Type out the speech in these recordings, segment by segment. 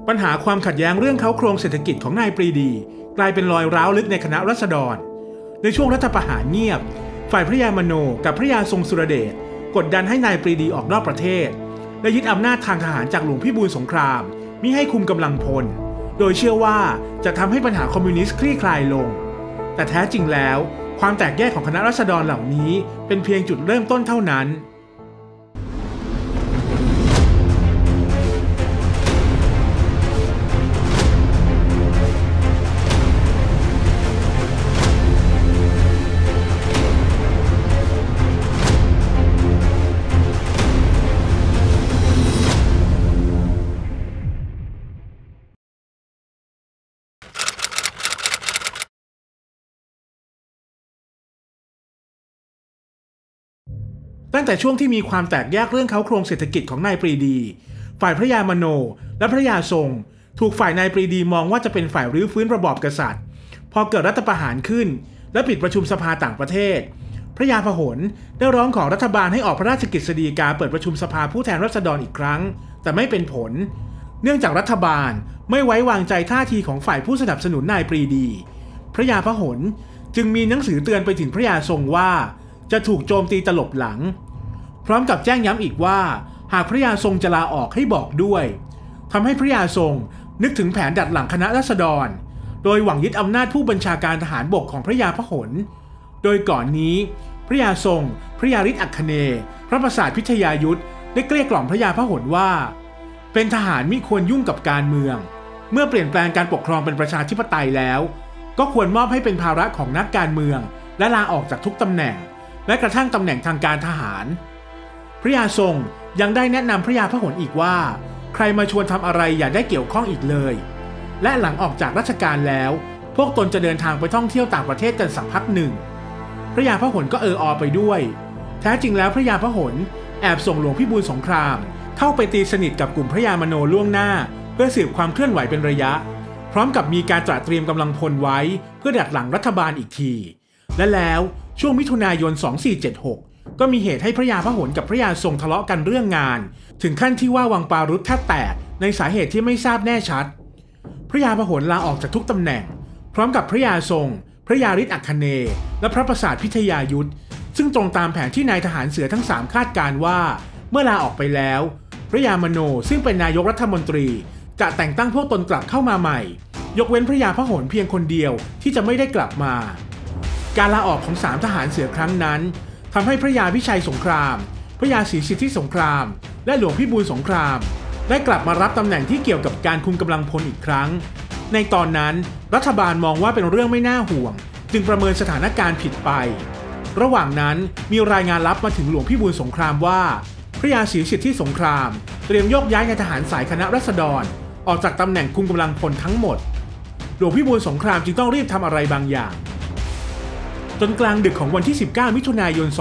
ปัญหาความขัดแย้งเรื่องเค้าโครงเศรษฐกิจของนายปรีดีกลายเป็นรอยร้าวลึกในคณะราษฎรในช่วงรัฐประหารเงียบฝ่ายพระยามโนกับพระยาทรงสุรเดชกดดันให้นายปรีดีออกนอกประเทศและยึดอำนาจทางทหารจากหลวงพิบูลสงครามมิให้คุมกำลังพลโดยเชื่อว่าจะทำให้ปัญหาคอมมิวนิสต์คลี่คลายลงแต่แท้จริงแล้วความแตกแยกของคณะราษฎรเหล่านี้เป็นเพียงจุดเริ่มต้นเท่านั้นตั้งแต่ช่วงที่มีความแตกแยกเรื่องเค้าโครงเศรษฐกิจของนายปรีดีฝ่ายพระยามโนและพระยาทรงถูกฝ่ายนายปรีดีมองว่าจะเป็นฝ่ายรื้อฟื้นระบอบกษัตริย์พอเกิดรัฐประหารขึ้นและปิดประชุมสภาต่างประเทศพระยาพหลได้ร้องขอรัฐบาลให้ออกพระราชกฤษฎีกาเปิดประชุมสภาผู้แทนราษฎรอีกครั้งแต่ไม่เป็นผลเนื่องจากรัฐบาลไม่ไว้วางใจท่าทีของฝ่ายผู้สนับสนุนนายปรีดีพระยาพหลจึงมีหนังสือเตือนไปถึงพระยาทรงว่าจะถูกโจมตีตลบหลังพร้อมกับแจ้งย้ำอีกว่าหากพระยาทรงจะลาออกให้บอกด้วยทำให้พระยาทรงนึกถึงแผนดัดหลังคณะราษฎรโดยหวังยึดอำนาจผู้บัญชาการทหารบกของพระยาพหลโดยก่อนนี้พระยาทรงพระยาฤทธิ์อัคเนย์พระปราสาทพิทยายุทธได้เกลี้ยกล่อมพระยาพหลว่าเป็นทหารมิควรยุ่งกับการเมืองเมื่อเปลี่ยนแปลงการปกครองเป็นประชาธิปไตยแล้วก็ควรมอบให้เป็นภาระของนักการเมืองและลาออกจากทุกตำแหน่งและกระทั่งตำแหน่งทางการทหารพระยาทรงยังได้แนะนำพระยาพหลอีกว่าใครมาชวนทำอะไรอย่าได้เกี่ยวข้องอีกเลยและหลังออกจากราชการแล้วพวกตนจะเดินทางไปท่องเที่ยวต่างประเทศกันสักพักหนึ่งพระยาพหลก็อไปด้วยแท้จริงแล้วพระยาพหลแอบส่งหลวงพิบูลสงครามเข้าไปตีสนิทกับกลุ่มพระยามโนล่วงหน้าเพื่อสืบความเคลื่อนไหวเป็นระยะพร้อมกับมีการตระเตรียมกำลังพลไว้เพื่อดักหลังรัฐบาลอีกทีและแล้วช่วงมิถุนายน 2476ก็มีเหตุให้พระยาพหลกับพระยาทรงทะเลาะกันเรื่องงานถึงขั้นที่ว่าวังปารุธแทบแตกในสาเหตุที่ไม่ทราบแน่ชัดพระยาพหลลาออกจากทุกตำแหน่งพร้อมกับพระยาทรงพระยาฤทธิ์อัคเนย์และพระปราสาทพิทยายุทธซึ่งตรงตามแผนที่นายทหารเสือทั้ง3คาดการว่าเมื่อลาออกไปแล้วพระยามโนซึ่งเป็นนายกรัฐมนตรีจะแต่งตั้งพวกตนกลับเข้ามาใหม่ยกเว้นพระยาพหลเพียงคนเดียวที่จะไม่ได้กลับมาการลาออกของ3ทหารเสือครั้งนั้นทำให้พระยาพิชัยสงครามพระยาศรีสิทธิสงครามและหลวงพิบูลสงครามได้กลับมารับตำแหน่งที่เกี่ยวกับการคุมกำลังพลอีกครั้งในตอนนั้นรัฐบาลมองว่าเป็นเรื่องไม่น่าห่วงจึงประเมินสถานการณ์ผิดไประหว่างนั้นมีรายงานลับมาถึงหลวงพิบูลสงครามว่าพระยาศรีสิทธิสงครามเตรียมโยกย้ายนายทหารสายคณะราษฎรออกจากตำแหน่งคุมกำลังพลทั้งหมดหลวงพิบูลสงครามจึงต้องรีบทำอะไรบางอย่างจนกลางดึกของวันที่19มิถุนายน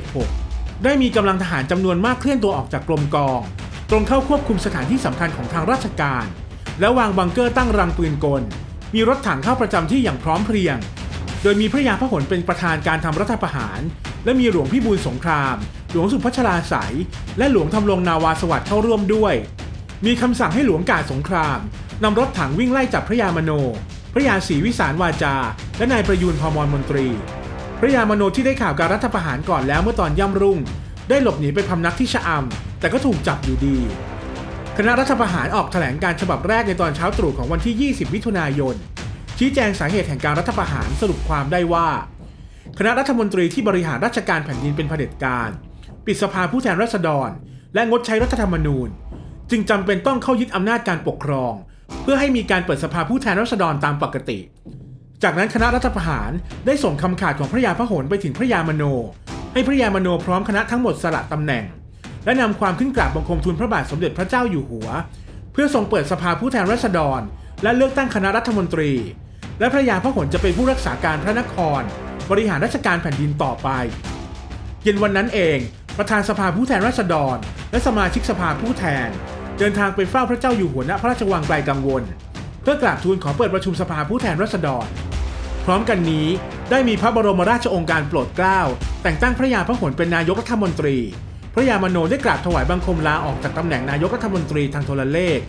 2476ได้มีกำลังทหารจำนวนมากเคลื่อนตัวออกจากกรมกองตรงเข้าควบคุมสถานที่สำคัญของทางราชการและวางบังเกอร์ตั้งรังปืนกลมีรถถังเข้าประจำที่อย่างพร้อมเพรียงโดยมีพระยาพหลเป็นประธานการทำรัฐประหารและมีหลวงพิบูลสงครามหลวงสุพัชราไสยและหลวงทำรงนาวาสวัสดิ์เข้าร่วมด้วยมีคำสั่งให้หลวงกาสงครามนำรถถังวิ่งไล่จับพระยามโนพระยาศรีวิสารวาจาและนายประยูรพมรมนตรีพระยามโนที่ได้ข่าวการรัฐประหารก่อนแล้วเมื่อตอนย่ำรุ่งได้หลบหนีไปพำนักที่ชะอำแต่ก็ถูกจับอยู่ดีคณะรัฐประหารออกแถลงการฉบับแรกในตอนเช้าตรู่ของวันที่20มิถุนายนชี้แจงสาเหตุแห่งการรัฐประหารสรุปความได้ว่าคณะรัฐมนตรีที่บริหารราชการแผ่นดินเป็นเผด็จการปิดสภาผู้แทนราษฎรและงดใช้รัฐธรรมนูญจึงจำเป็นต้องเข้ายึดอำนาจการปกครองเพื่อให้มีการเปิดสภาผู้แทนราษฎรตามปกติจากนั้นคณะรัฐประหารได้ส่งคำขาดของพระยาพหลไปถึงพระยามโนให้พระยามโนพร้อมคณะทั้งหมดสละตำแหน่งและนำความขึ้นกราบบังคมทูลพระบาทสมเด็จพระเจ้าอยู่หัวเพื่อทรงเปิดสภาผู้แทนราษฎรและเลือกตั้งคณะรัฐมนตรีและพระยาพหลจะเป็นผู้รักษาการพระนครบริหารราชการแผ่นดินต่อไปเย็นวันนั้นเองประธานสภาผู้แทนราษฎรและสมาชิกสภาผู้แทนเดินทางไปเฝ้าพระเจ้าอยู่หัวณพระราชวังไกลกังวลเพื่อกราบทูลขอเปิดประชุมสภาผู้แทนราษฎรพร้อมกันนี้ได้มีพระบรมราชโองการโปรดเกล้าแต่งตั้งพระยาพหลเป็นนายกรัฐมนตรีพระยามโนได้กราบถวายบังคมลาออกจากตำแหน่งนายกรัฐมนตรีทางโทรเลข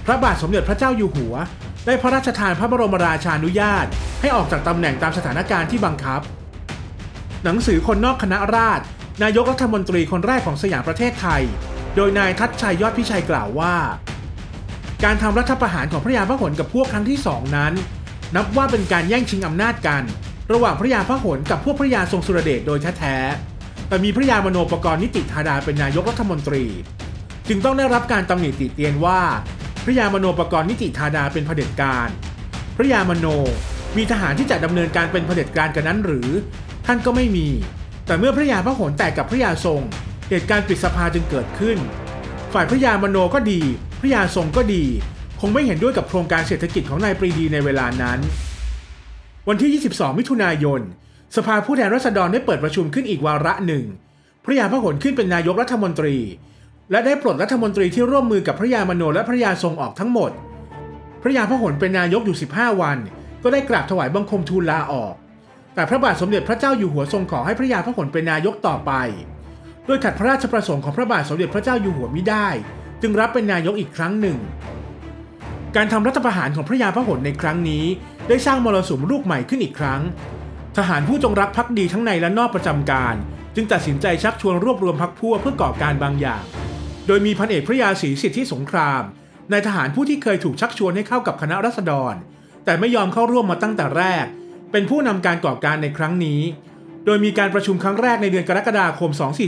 พระบาทสมเด็จพระเจ้าอยู่หัวได้พระราชทานพระบรมราชานุญาตให้ออกจากตำแหน่งตามสถานการณ์ที่บังคับหนังสือคนนอกคณะราษฎรนายกรัฐมนตรีคนแรกของสยามประเทศไทยโดยนายทัชชัยยอดพิชัยกล่าวว่าการทำรัฐประหารของพระยาพหลกับพวกครั้งที่2นั้นนับว่าเป็นการแย่งชิงอำนาจกันระหว่างพระยาพหลกับพวกพระยาทรงสุรเดชโดยแท้ๆแต่มีพระยามโนปกรณ์นิติธาดาเป็นนายกรัฐมนตรีจึงต้องได้รับการตำหนิติเตียนว่าพระยามโนปกรณ์นิติธาดาเป็นเผด็จการพระยามโนมีทหารที่จะดำเนินการเป็นเผด็จการกันนั้นหรือท่านก็ไม่มีแต่เมื่อพระยาพหลแตกกับพระยาทรงเหตุการณ์ปิดสภาจึงเกิดขึ้นฝ่ายพระยามโนก็ดีพระยาทรงก็ดีคงไม่เห็นด้วยกับโครงการเศรษฐกิจของนายปรีดีในเวลานั้นวันที่22มิถุนายนสภาผู้แทนราษฎรได้เปิดประชุมขึ้นอีกวาระหนึ่งพระยาพหลขึ้นเป็นนายกรัฐมนตรีและได้ปลดรัฐมนตรีที่ร่วมมือกับพระยามโนและพระยาทรงออกทั้งหมดพระยาพหลเป็นนายกอยู่15วันก็ได้กราบถวายบังคมทูลลาออกแต่พระบาทสมเด็จพระเจ้าอยู่หัวทรงขอให้พระยาพหลเป็นนายกต่อไปโดยขัดพระราชประสงค์ของพระบาทสมเด็จพระเจ้าอยู่หัวมิได้จึงรับเป็นนายกอีกครั้งหนึ่งการทำรัฐประหารของพระยาพหลในครั้งนี้ได้สร้างมรสุมลูกใหม่ขึ้นอีกครั้งทหารผู้จงรักภักดีทั้งในและนอกประจำการจึงตัดสินใจชักชวนรวบรวมพรรคพวกเพื่อก่อการบางอย่างโดยมีพันเอกพระยาศรีสิทธิสงครามนายทหารผู้ที่เคยถูกชักชวนให้เข้ากับคณะราษฎรแต่ไม่ยอมเข้าร่วมมาตั้งแต่แรกเป็นผู้นำการก่อการในครั้งนี้โดยมีการประชุมครั้งแรกในเดือนกรกฎาคม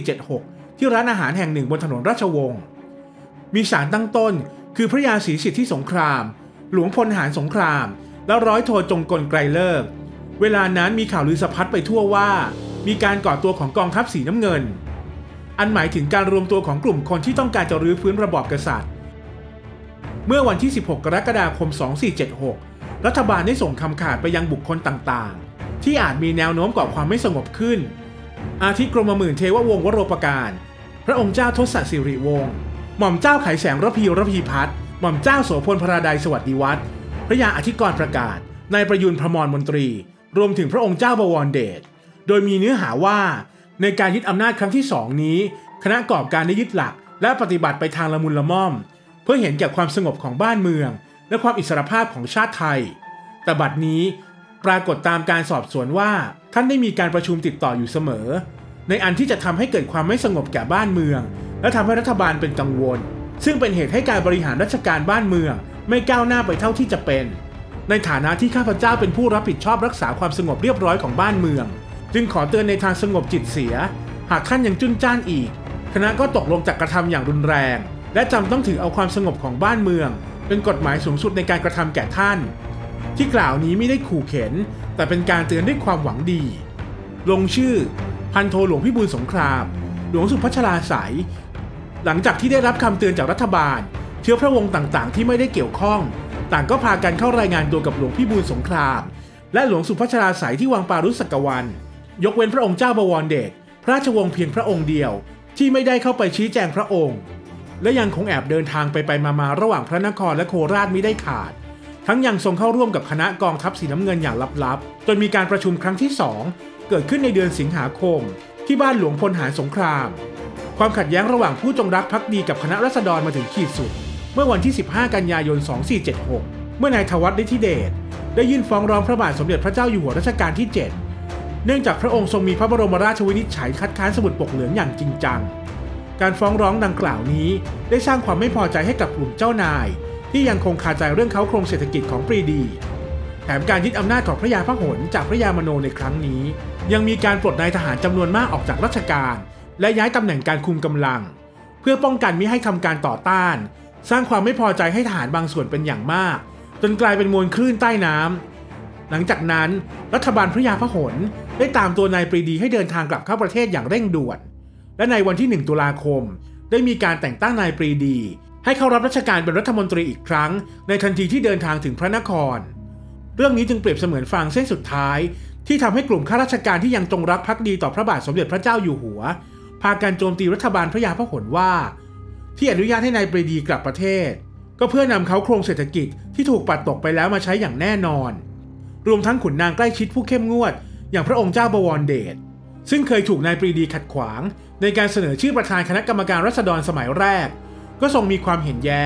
2476ที่ร้านอาหารแห่งหนึ่งบนถนนราชวงศ์มีศาลตั้งต้นคือพระยาศรีสิทธิสงครามหลวงพลหารสงครามและร้อยโทจงกลไกรเลิกเวลานั้นมีข่าวลือสะพัดไปทั่วว่ามีการก่อตัวของกองทัพสีน้ำเงินอันหมายถึงการรวมตัวของกลุ่มคนที่ต้องการจะรื้อฟื้นระบอบกษัตริย์เมื่อวันที่16กรกฎาคม2476รัฐบาลได้ส่งคำขาดไปยังบุคคลต่างๆที่อาจมีแนวโน้มก่อความไม่สงบขึ้นอาทิกรมหมื่นเทววงศ์วโรปการพระองค์เจ้าทศสิริวงศ์หม่อมเจ้าไขแสงระพีพัฒน์หม่อมเจ้าโสพลพระดาสวัสดิวัฒน์พระยาอธิกรประกาศนายประยุนพมรมนตรีรวมถึงพระองค์เจ้าบวรเดชโดยมีเนื้อหาว่าในการยึดอำนาจครั้งที่2นี้คณะก่อการได้ยึดหลักและปฏิบัติไปทางละมุนละม่อมเพื่อเห็นแก่ความสงบของบ้านเมืองและความอิสรภาพของชาติไทยแต่บัดนี้ปรากฏตามการสอบสวนว่าท่านได้มีการประชุมติดต่ออยู่เสมอในอันที่จะทำให้เกิดความไม่สงบแก่บ้านเมืองและทำให้รัฐบาลเป็นกังวลซึ่งเป็นเหตุให้การบริหารราชการบ้านเมืองไม่ก้าวหน้าไปเท่าที่จะเป็นในฐานะที่ข้าพเจ้าเป็นผู้รับผิดชอบรักษาความสงบเรียบร้อยของบ้านเมืองจึงขอเตือนในทางสงบจิตเสียหากท่านยังจุนจ้านอีกคณะก็ตกลงจากกระทำอย่างรุนแรงและจำต้องถือเอาความสงบของบ้านเมืองเป็นกฎหมายสูงสุดในการกระทำแก่ท่านที่กล่าวนี้ไม่ได้ขู่เข็นแต่เป็นการเตือนด้วยความหวังดีลงชื่อพันโทหลวงพิบูลสงครามหลวงสุพัชราไสยหลังจากที่ได้รับคำเตือนจากรัฐบาลเชื้อพระวงศ์ต่างๆที่ไม่ได้เกี่ยวข้องต่างก็พากันเข้ารายงานตัวกับหลวงพิบูลสงครามและหลวงสุพัชราไสยที่วังปารุสักวันยกเว้นพระองค์เจ้าบวรเดชพระราชวงศ์เพียงพระองค์เดียวที่ไม่ได้เข้าไปชี้แจงพระองค์และยังคงแอบเดินทางไปมาระหว่างพระนครและโคราชมิได้ขาดทั้งยังทรงเข้าร่วมกับคณะกองทัพสีน้ำเงินอย่างลับๆจนมีการประชุมครั้งที่2เกิดขึ้นในเดือนสิงหาคมที่บ้านหลวงพลหารสงครามความขัดแย้งระหว่างผู้จงรักภักดีกับคณะราษฎรมาถึงขีดสุดเมื่อวันที่15กันยายน2476เมื่อนายธวัชฤทธิเดชได้ยื่นฟ้องร้องพระบาทสมเด็จพระเจ้าอยู่หัวรัชกาลที่7เนื่องจากพระองค์ทรงมีพระบรมราชวินิจฉัยคัดค้านสมุดปกเหลืองอย่างจริงจังการฟ้องร้องดังกล่าวนี้ได้สร้างความไม่พอใจให้กับกลุ่มเจ้านายที่ยังคงคาใจเรื่องเค้าโครงเศรษฐกิจของปรีดีแถมการยึดอำนาจของพระยาพหลจากพระยามโนในครั้งนี้ยังมีการปลดนายทหารจำนวนมากออกจากราชการและย้ายตำแหน่งการคุมกำลังเพื่อป้องกันมิให้ทำการต่อต้านสร้างความไม่พอใจให้ทหารบางส่วนเป็นอย่างมากจนกลายเป็นมวลคลื่นใต้น้ำหลังจากนั้นรัฐบาลพระยาพหลได้ตามตัวนายปรีดีให้เดินทางกลับเข้าประเทศอย่างเร่งด่วนและในวันที่1ตุลาคมได้มีการแต่งตั้งนายปรีดีให้เข้ารับราชการเป็นรัฐมนตรีอีกครั้งในทันทีที่เดินทางถึงพระนครเรื่องนี้จึงเปรียบเสมือนฟางเส้นสุดท้ายที่ทำให้กลุ่มข้าราชการที่ยังจงรักภักดีต่อพระบาทสมเด็จพระเจ้าอยู่หัวพากันโจมตีรัฐบาลพระยาพหลว่าที่อนุญาตให้นายปรีดีกลับประเทศก็เพื่อนำเขาโครงเศรษฐกิจที่ถูกปัดตกไปแล้วมาใช้อย่างแน่นอนรวมทั้งขุนนางใกล้ชิดผู้เข้มงวดอย่างพระองค์เจ้าบวรเดชซึ่งเคยถูกนายปรีดีขัดขวางในการเสนอชื่อประธานคณะกรรมการราษฎรสมัยแรกก็ทรงมีความเห็นแย้ง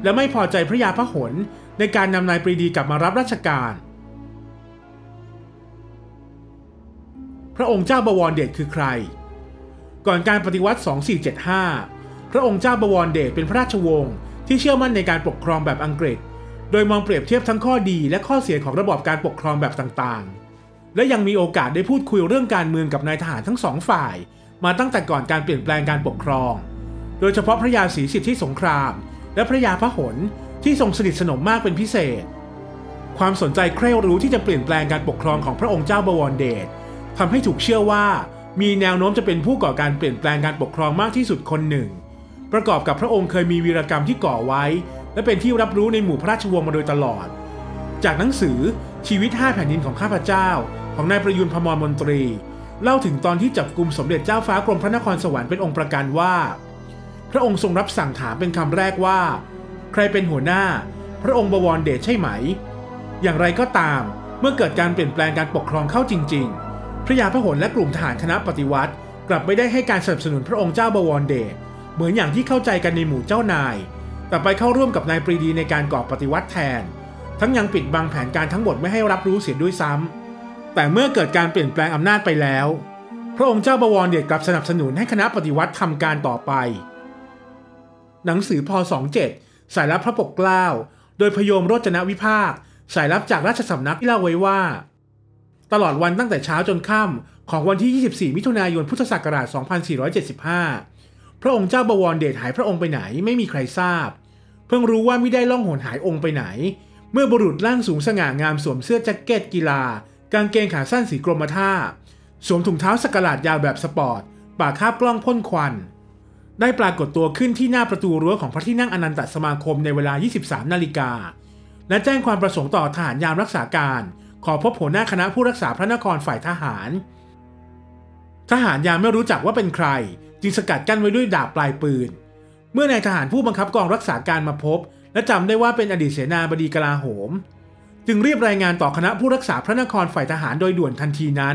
และไม่พอใจพระยาพหลในการนำนายปรีดีกลับมารับราชการพระองค์เจ้าบวรเดชคือใครก่อนการปฏิวัติ 2475 พระองค์เจ้าบวรเดชเป็นพระราชวงศ์ที่เชื่อมั่นในการปกครองแบบอังกฤษโดยมองเปรียบเทียบทั้งข้อดีและข้อเสียของระบอบการปกครองแบบต่างๆและยังมีโอกาสได้พูดคุยเรื่องการเมืองกับนายทหารทั้งสองฝ่ายมาตั้งแต่ก่อนการเปลี่ยนแปลงการปกครองโดยเฉพาะพระยาศรีสิทธิสงครามและพระยาพหลที่ทรงสนิทสนมมากเป็นพิเศษความสนใจใคร่รู้ที่จะเปลี่ยนแปลงการปกครองของพระองค์เจ้าบวรเดชทำให้ถูกเชื่อว่ามีแนวโน้มจะเป็นผู้ก่อการเปลี่ยนแปลงการปกครองมากที่สุดคนหนึ่งประกอบกับพระองค์เคยมีวีรกรรมที่ก่อไว้และเป็นที่รับรู้ในหมู่พระราชวงศ์มาโดยตลอดจากหนังสือชีวิต5แผ่นดินของข้าพเจ้าของนายประยุรพมรมนตรีเล่าถึงตอนที่จับกุมสมเด็จเจ้าฟ้ากรมพระนครสวรรค์เป็นองค์ประกันว่าพระองค์ทรงรับสั่งถามเป็นคำแรกว่าใครเป็นหัวหน้าพระองค์บวรเดชใช่ไหมอย่างไรก็ตามเมื่อเกิดการเปลี่ยนแปลงการปกครองเข้าจริงๆพระยาพหลและกลุ่มทหารคณะปฏิวัติกลับไม่ได้ให้การสนับสนุนพระองค์เจ้าบวรเดชเหมือนอย่างที่เข้าใจกันในหมู่เจ้านายแต่ไปเข้าร่วมกับนายปรีดีในการก่อปฏิวัติแทนทั้งยังปิดบังแผนการทั้งหมดไม่ให้รับรู้เสียด้วยซ้ำแต่เมื่อเกิดการเปลี่ยนแปลงอำนาจไปแล้วพระองค์เจ้าบวรเดชกลับสนับสนุนให้คณะปฏิวัติทำการต่อไปหนังสือพ.27 สายลับพระปกเกล้าโดยพยมโรจนวิภาคสายลับจากราชสำนักที่เล่าไว้ว่าตลอดวันตั้งแต่เช้าจนค่ำของวันที่ 24 มิถุนายน พุทธศักราช 2475 พระองค์เจ้าบวรเดชหายพระองค์ไปไหนไม่มีใครทราบเพิ่งรู้ว่าไม่ได้ล่องหนหายองค์ไปไหนเมื่อบุรุษร่างสูงสง่างามสวมเสื้อแจ็คเก็ตกีฬากางเกงขาสั้นสีกรมท่าสวมถุงเท้าสกหลาดยาวแบบสปอร์ตปากคาบกล้องพ่นควันได้ปรากฏตัวขึ้นที่หน้าประตูรั้วของพระที่นั่งอนันตสมาคมในเวลา 23 นาฬิกาและแจ้งความประสงค์ต่อทหารยามรักษาการขอพบหัวหน้าคณะผู้รักษาพระนครฝ่ายทหารยามไม่รู้จักว่าเป็นใครจึงสกัดกั้นไว้ด้วยดาบปลายปืนเมื่อนายทหารผู้บังคับกองรักษาการมาพบและจำได้ว่าเป็นอดีตเสนาบดีกลาโหมจึงรีบรายงานต่อคณะผู้รักษาพระนครฝ่ายทหารโดยด่วนทันทีนั้น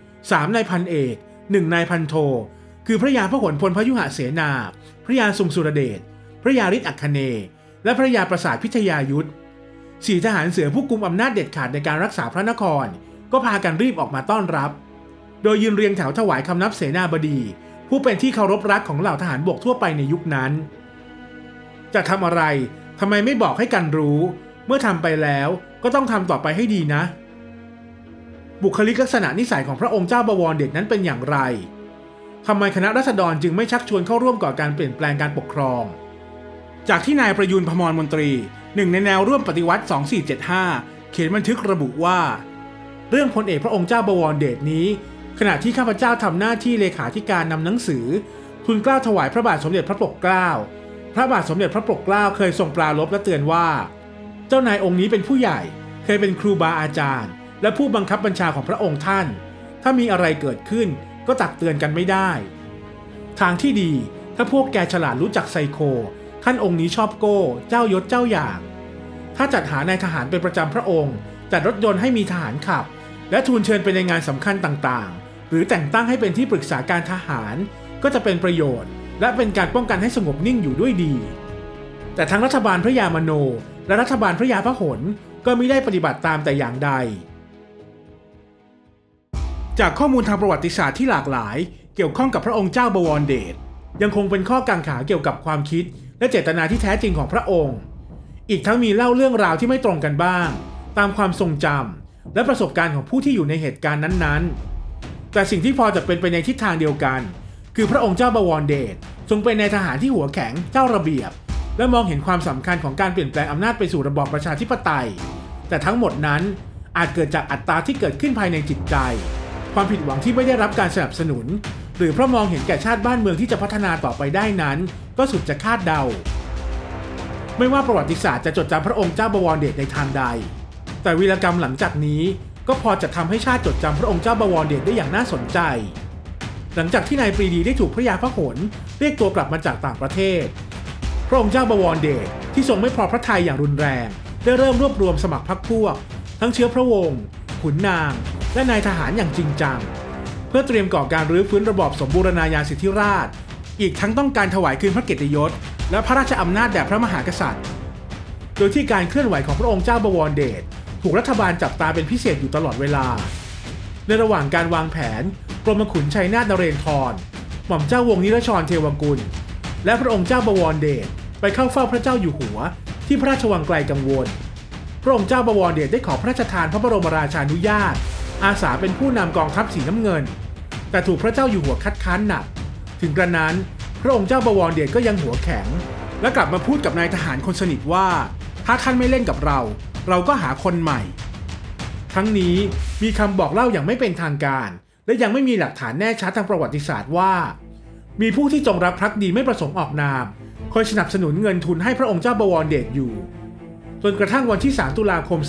3 นายพันเอก1 นายพันโทคือพระยาพหลพลพยุหเสนาพระยาทรงสุรเดชพระยาฤทธิ์อัคคเนย์และพระยาประสาทพิทยายุทธ4 ทหารเสือผู้กุมอำนาจเด็ดขาดในการรักษาพระนครก็พากันรีบออกมาต้อนรับโดยยืนเรียงแถวถวายคำนับเสนาบดีผู้เป็นที่เคารพรักของเหล่าทหารบกทั่วไปในยุคนั้นจะทำอะไรทำไมไม่บอกให้กันรู้เมื่อทำไปแล้วก็ต้องทำต่อไปให้ดีนะบุคลิกลักษณะนิสัยของพระองค์เจ้าบวรเดชนั้นเป็นอย่างไรทำไมคณะราษฎรจึงไม่ชักชวนเข้าร่วมก่อการเปลี่ยนแปลงการปกครองจากที่นายประยุรพมรมนตรีหนึ่งในแนวร่วมปฏิวัติ 2475 เขียนบันทึกระบุว่าเรื่องพลเอกพระองค์เจ้าบวรเดชนี้ขณะที่ข้าพเจ้าทำหน้าที่เลขาธิการนำหนังสือทูลเกล้าถวายพระบาทสมเด็จพระปกเกล้าพระบาทสมเด็จพระปกเกล้าเคยทรงปรารภและเตือนว่าเจ้านายองค์นี้เป็นผู้ใหญ่เคยเป็นครูบาอาจารย์และผู้บังคับบัญชาของพระองค์ท่านถ้ามีอะไรเกิดขึ้นก็ตักเตือนกันไม่ได้ทางที่ดีถ้าพวกแกฉลาดรู้จักไซโคท่านองค์นี้ชอบโก้เจ้ายศเจ้าอย่างถ้าจัดหานายทหารเป็นประจำพระองค์จัดรถยนต์ให้มีทหารขับและทูลเชิญไปในงานสำคัญต่างๆหรือแต่งตั้งให้เป็นที่ปรึกษาการทหารก็จะเป็นประโยชน์และเป็นการป้องกันให้สงบนิ่งอยู่ด้วยดีแต่ทั้งรัฐบาลพระยามโนและรัฐบาลพระยาพหลก็มิได้ปฏิบัติตามแต่อย่างใดจากข้อมูลทางประวัติศาสตร์ที่หลากหลายเกี่ยวข้องกับพระองค์เจ้าบวรเดชยังคงเป็นข้อกังขาเกี่ยวกับความคิดและเจตนาที่แท้จริงของพระองค์อีกทั้งมีเล่าเรื่องราวที่ไม่ตรงกันบ้างตามความทรงจำและประสบการณ์ของผู้ที่อยู่ในเหตุการณ์นั้นๆแต่สิ่งที่พอจะเป็นไปในทิศทางเดียวกันคือพระองค์เจ้าบวรเดชทรงเป็นนายทหารที่หัวแข็งเจ้าระเบียบและมองเห็นความสำคัญของการเปลี่ยนแปลงอำนาจไปสู่ระบอบประชาธิปไตยแต่ทั้งหมดนั้นอาจเกิดจากอัตราที่เกิดขึ้นภายในจิตใจความผิดหวังที่ไม่ได้รับการสนับสนุนหรือเพราะมองเห็นแก่ชาติบ้านเมืองที่จะพัฒนาต่อไปได้นั้นก็สุดจะคาดเดาไม่ว่าประวัติศาสตร์จะจดจำพระองค์เจ้าบวรเดชในทางใดแต่วีรกรรมหลังจากนี้ก็พอจะทำให้ชาติจดจำพระองค์เจ้าบวรเดชได้อย่างน่าสนใจหลังจากที่นายปรีดีได้ถูกพระยาพหลเรียกตัวกลับมาจากต่างประเทศพระองค์เจ้าบวรเดชที่ทรงไม่พอพระทัยอย่างรุนแรงได้เริ่มรวบรวมสมัครพรรคพวกทั้งเชื้อพระวงศ์ขุนนางและนายทหารอย่างจริงจังเพื่อเตรียมก่อการรื้อฟื้นระบอบสมบูรณาญาสิทธิราชย์อีกทั้งต้องการถวายคืนพระเกียรติยศและพระราชอำนาจแด่พระมหากษัตริย์โดยที่การเคลื่อนไหวของพระองค์เจ้าบวรเดชถูกรัฐบาลจับตาเป็นพิเศษอยู่ตลอดเวลาในระหว่างการวางแผนกรมขุนชัยนาทนเรนทรหม่อมเจ้าวงศ์นิรชรเทวกุลและพระองค์เจ้าบวรเดชไปเข้าเฝ้าพระเจ้าอยู่หัวที่พระราชวังไกลกังวลพระองค์เจ้าบวรเดชได้ขอพระราชทานพระบรมราชานุญาตอาสาเป็นผู้นำกองทัพสีน้ำเงินแต่ถูกพระเจ้าอยู่หัวคัดค้านหนักถึงกระนั้นพระองค์เจ้าบวรเดชก็ยังหัวแข็งและกลับมาพูดกับนายทหารคนสนิทว่าถ้าท่านไม่เล่นกับเราก็หาคนใหม่ทั้งนี้มีคำบอกเล่าอย่างไม่เป็นทางการและยังไม่มีหลักฐานแน่ชัดทางประวัติศาสตร์ว่ามีผู้ที่จงรักภักดีไม่ประสงค์ออกนามคอยสนับสนุนเงินทุนให้พระองค์เจ้าบวรเดชอยู่จนกระทั่งวันที่3 ตุลาคม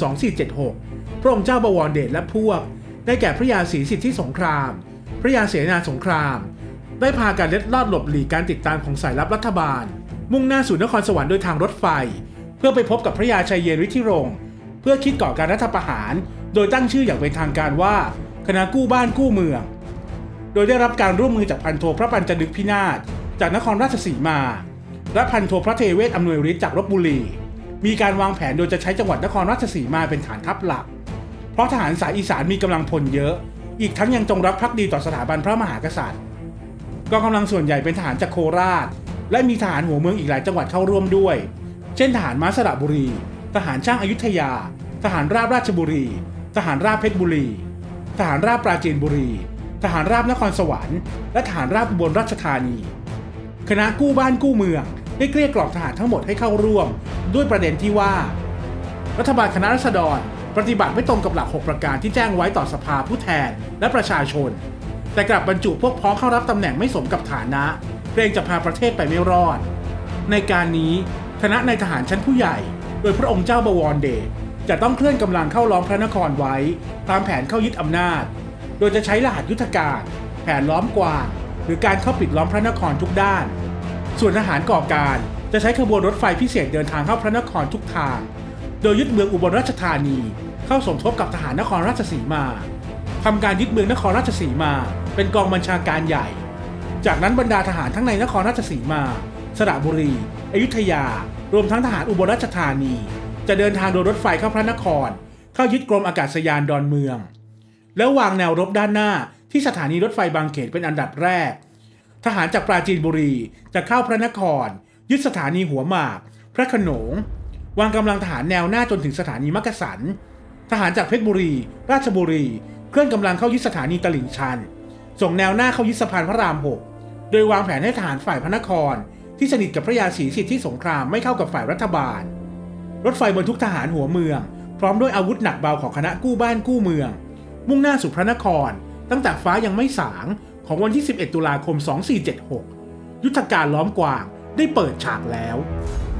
2476พระองค์เจ้าบวรเดชและพวกได้แก่พระยาศรีสิทธิสงครามพระยาเสนาสงครามได้พากันเล็ดลอดหลบหลีกการติดตามของสายลับรัฐบาลมุ่งหน้าสู่นครสวรรค์โดยทางรถไฟเพื่อไปพบกับพระยาชัยเยนฤทธิรงค์เพื่อคิดก่อการรัฐประหารโดยตั้งชื่ออย่างเป็นทางการว่าคณะกู้บ้านกู้เมืองโดยได้รับการร่วมมือจากพันโทพระปัญจนึกพินาศจากนครราชสีมาและพันโทพระเทเวศอำนวยฤทธิ์จากลพบุรีมีการวางแผนโดยจะใช้จังหวัดนครราชสีมาเป็นฐานทัพหลักเพราะทหารสายอีสานมีกำลังพลเยอะอีกทั้งยังจงรักภักดีต่อสถาบันพระมหากษัตริย์กองกำลังส่วนใหญ่เป็นทหารจากโคราชและมีทหารหัวเมืองอีกหลายจังหวัดเข้าร่วมด้วยเช่นทหารม้าสระบุรีทหารช่างอยุธยาทหารราบราชบุรีทหารราบเพชรบุรีทหารราบปราจีนบุรีทหารราบนครสวรรค์และทหารราบอุบลราชธานีคณะกู้บ้านกู้เมืองได้เกลี้ยกล่อมทหารทั้งหมดให้เข้าร่วมด้วยประเด็นที่ว่ารัฐบาลคณะราษฎรปฏิบัติไม่ตรงกับหลัก6ประการที่แจ้งไว้ต่อสภาผู้แทนและประชาชนแต่กลับบรรจุพวกพ้องเข้ารับตำแหน่งไม่สมกับฐานะเกรงจะพาประเทศไปไม่รอดในการนี้คณะนายทหารชั้นผู้ใหญ่โดยพระองค์เจ้าบวรเดชจะต้องเคลื่อนกำลังเข้าล้อมพระนครไว้ตามแผนเข้ายึดอำนาจโดยจะใช้รหัสยุทธการแผนล้อมกวางหรือการเข้าปิดล้อมพระนครทุกด้านส่วนทหารก่อการจะใช้ขบวนรถไฟพิเศษเดินทางเข้าพระนครทุกทางโดยยึดเมืองอุบลราชธานีเข้าสมทบกับทหารนครราชสีมาทำการยึดเมืองนครราชสีมาเป็นกองบัญชาการใหญ่จากนั้นบรรดาทหารทั้งในนครราชสีมาสระบุรีอยุธยารวมทั้งทหารอุบลราชธานีจะเดินทางโดยรถไฟเข้าพระนครเข้ายึดกรมอากาศยานดอนเมืองแล้ววางแนวรบด้านหน้าที่สถานีรถไฟบางเขนเป็นอันดับแรกทหารจากปราจีนบุรีจะเข้าพระนครยึดสถานีหัวหมากพระโขนงวางกำลังทหารแนวหน้าจนถึงสถานีมักกะสันทหารจากเพชรบุรีราชบุรีเคลื่อนกำลังเข้ายึดสถานีตลิ่งชันส่งแนวหน้าเข้ายึดสะพานพระราม 6โดยวางแผนให้ทหารฝ่ายพระนครที่สนิทกับพระยาศรีสิทธิสงครามไม่เข้ากับฝ่ายรัฐบาลรถไฟบรรทุกทหารหัวเมืองพร้อมด้วยอาวุธหนักเบาของคณะกู้บ้านกู้เมืองมุ่งหน้าสู่พระนครตั้งแต่ฟ้ายังไม่สางของวันที่11 ตุลาคม 2476ยุทธการล้อมกวางได้เปิดฉากแล้ว